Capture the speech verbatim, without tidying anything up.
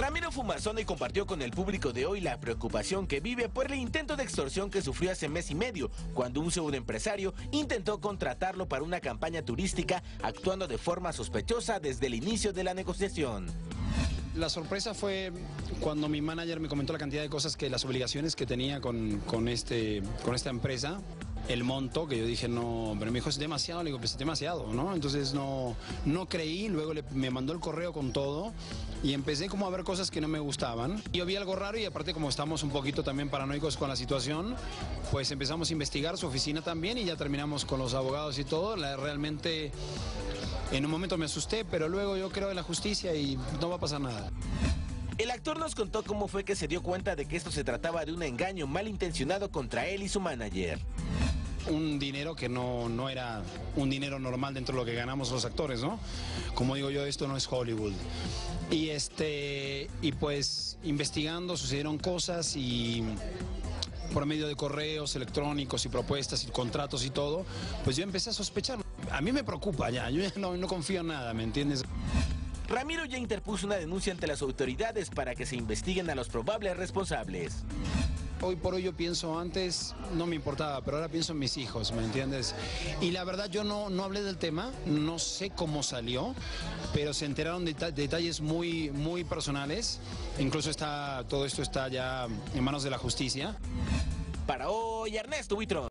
Ramiro Fumazoni compartió con el público de hoy la preocupación que vive por el intento de extorsión que sufrió hace mes y medio, cuando un pseudoempresario intentó contratarlo para una campaña turística, actuando de forma sospechosa desde el inicio de la negociación. La sorpresa fue cuando mi manager me comentó la cantidad de cosas, que las obligaciones que tenía con, con, este, con esta empresa, el monto, que yo dije, no, pero me dijo, es demasiado, le digo, pues es demasiado, ¿no? Entonces no, no creí, luego le, me mandó el correo con todo y empecé como a ver cosas que no me gustaban. Yo vi algo raro y aparte como estamos un poquito también paranoicos con la situación, pues empezamos a investigar su oficina también y ya terminamos con los abogados y todo. La, realmente en un momento me asusté, pero luego yo creo en la justicia y no va a pasar nada. El actor nos contó cómo fue que se dio cuenta de que esto se trataba de un engaño malintencionado contra él y su manager. Un dinero que no, no era un dinero normal dentro de lo que ganamos los actores, ¿no? Como digo yo, esto no es Hollywood. Y, este, y pues investigando sucedieron cosas y por medio de correos electrónicos y propuestas y contratos y todo, pues yo empecé a sospechar. A mí me preocupa ya, yo ya no, no confío en nada, ¿me entiendes? Ramiro ya interpuso una denuncia ante las autoridades para que se investiguen a los probables responsables. Hoy por hoy yo pienso, antes no me importaba, pero ahora pienso en mis hijos, ¿me entiendes? Y la verdad yo no, no hablé del tema, no sé cómo salió, pero se enteraron de detalles muy, muy personales. Incluso está, todo esto está ya en manos de la justicia. Para hoy, Ernesto Buitrón.